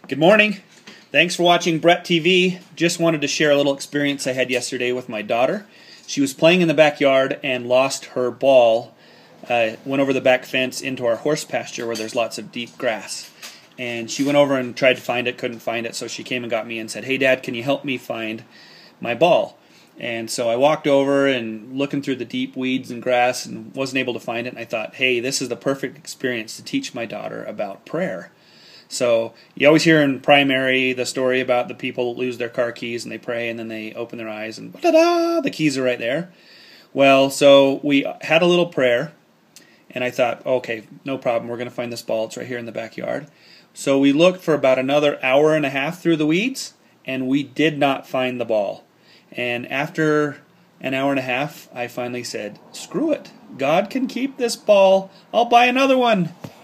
Good morning. Thanks for watching Bret TV. Just wanted to share a little experience I had yesterday with my daughter. She was playing in the backyard and lost her ball. Went over the back fence into our horse pasture where there's lots of deep grass. And she went over and tried to find it, couldn't find it, so she came and got me and said, "Hey Dad, can you help me find my ball?" And so I walked over and looking through the deep weeds and grass and wasn't able to find it. And I thought, hey, this is the perfect experience to teach my daughter about prayer. So you always hear in primary the story about the people that lose their car keys and they pray and then they open their eyes and ta-da, the keys are right there. Well, so we had a little prayer and I thought, okay, no problem, we're going to find this ball. It's right here in the backyard. So we looked for about another hour and a half through the weeds and we did not find the ball. And after an hour and a half, I finally said, screw it. God can keep this ball. I'll buy another one.